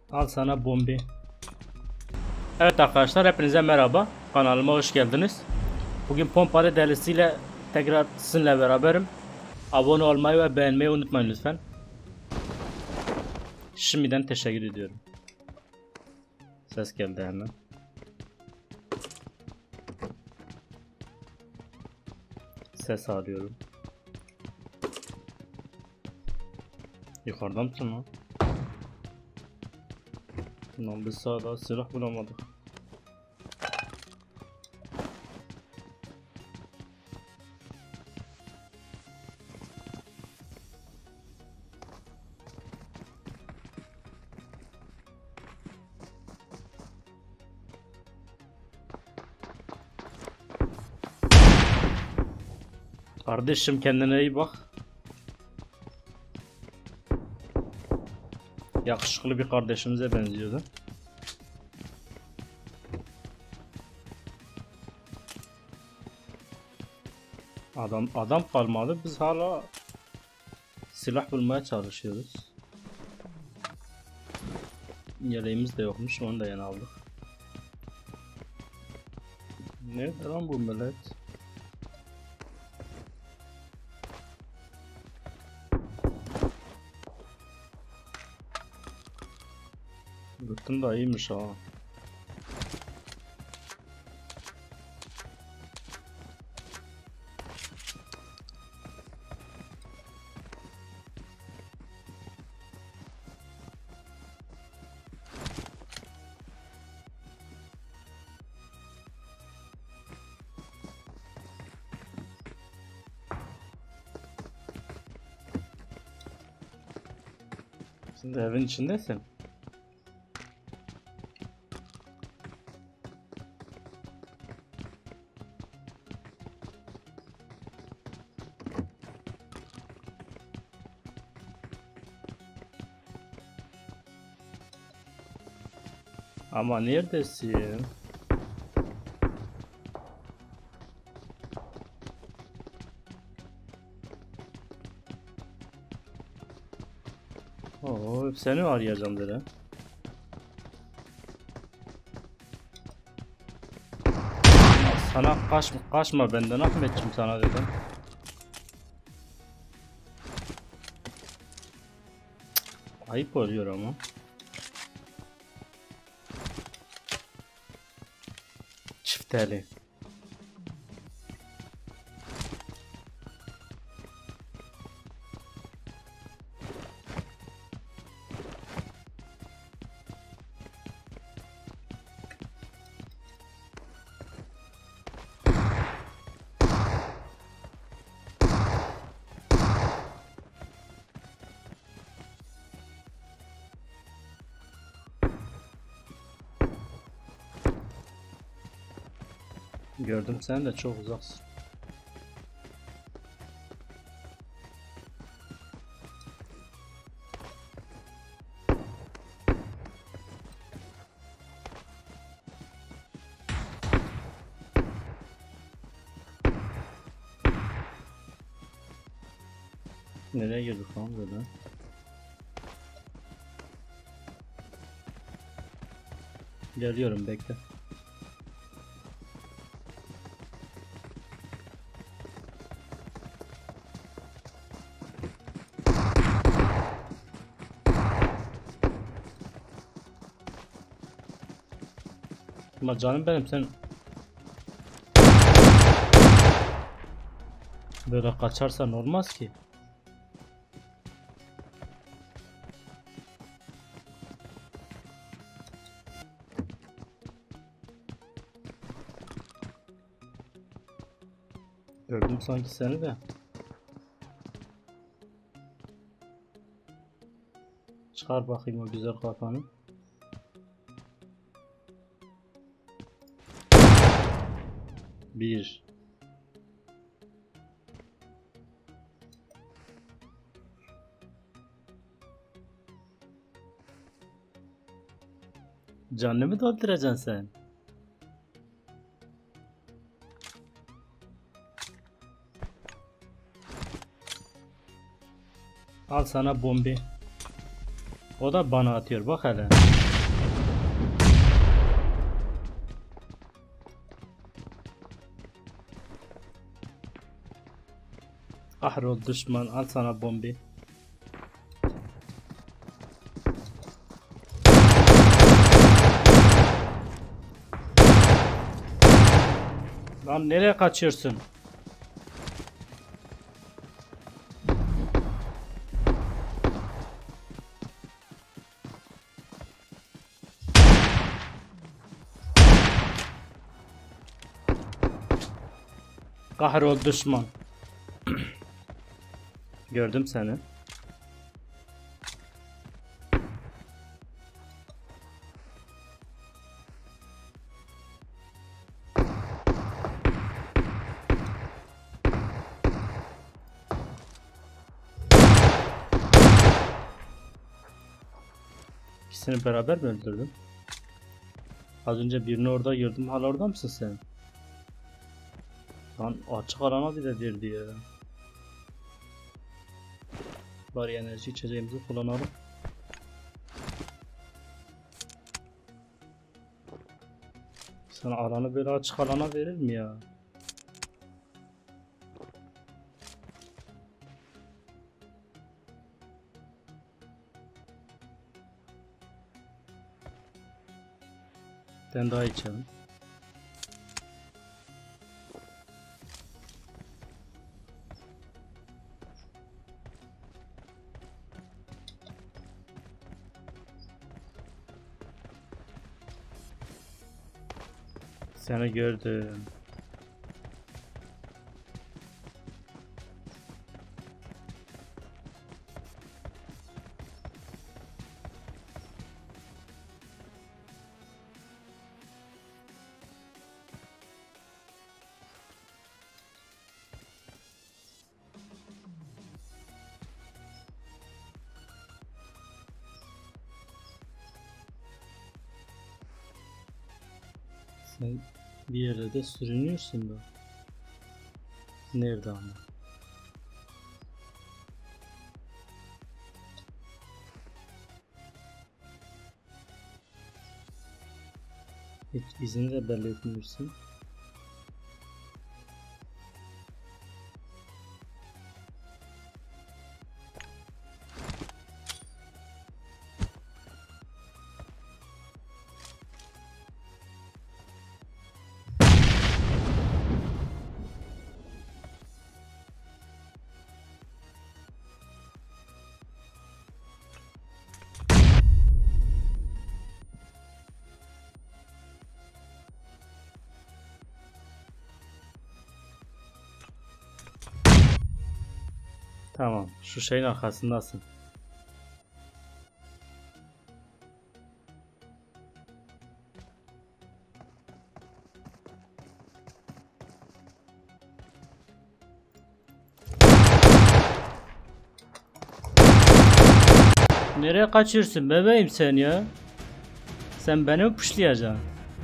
Al sana bombi. Evet arkadaşlar, hepinize merhaba. Kanalıma hoş geldiniz. Bugün pompalı delisiyle tekrar sizinle beraberim. Abone olmayı ve beğenmeyi unutmayın lütfen. Şimdiden teşekkür ediyorum. Ses geldi hemen. Ses arıyorum. Yukarıdan mısın lan? Lan biz sağda silah bulamadık. Kardeşim kendine iyi bak. Yakışıklı bir kardeşimize benziyordu. Adam kalmadı. Biz hala silah bulmaya çalışıyoruz. Yeleğimiz de yokmuş. Onu da yeni aldık. Nerede lan bu millet? Lütfen da iyiymiş ha. Sen de evin içindesin. Ama neredesin? Oo, seni arayacağım dedi. Sana kaçma benden Ahmetciğim, sana dedim. Ayıp oluyor ama. Çifteli. Gördüm, sen de çok uzaksın. Nereye girdik lan böyle? Geliyorum, bekle. Ama canım benim, sen böyle kaçarsan olmaz ki. Gördüm sanki seni de. Çıkar bakayım o güzel kafanı. Bir. Canını mı doldıracaksın sen? Al sana bombi. O da bana atıyor bak hele. Kahrol düşman, al sana bombi. Lan nereye kaçıyorsun? Kahrol düşman. Gördüm seni. İkisini beraber mi öldürdün? Az önce birini orada gördüm. Hala orada mısın sen? Lan açık alana bile girdi ya. Bari enerji içeceğimizi kullanalım. Sana alanı böyle açık alana verir mi ya? Ben daha içelim. Seni gördüm. Sen bir yerde sürünüyorsun da. Nerede ama? Hiç izini de belli etmiyorsun. Tamam, şu şeyin arkasındasın. Nereye kaçıyorsun bebeğim sen ya? Sen beni mi puşlayacaksın?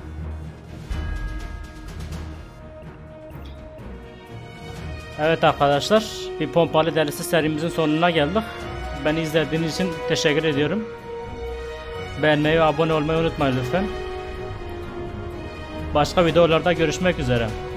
Evet arkadaşlar, bir pompalı delisi serimizin sonuna geldik. Beni izlediğiniz için teşekkür ediyorum. Beğenmeyi ve abone olmayı unutmayın lütfen. Başka videolarda görüşmek üzere.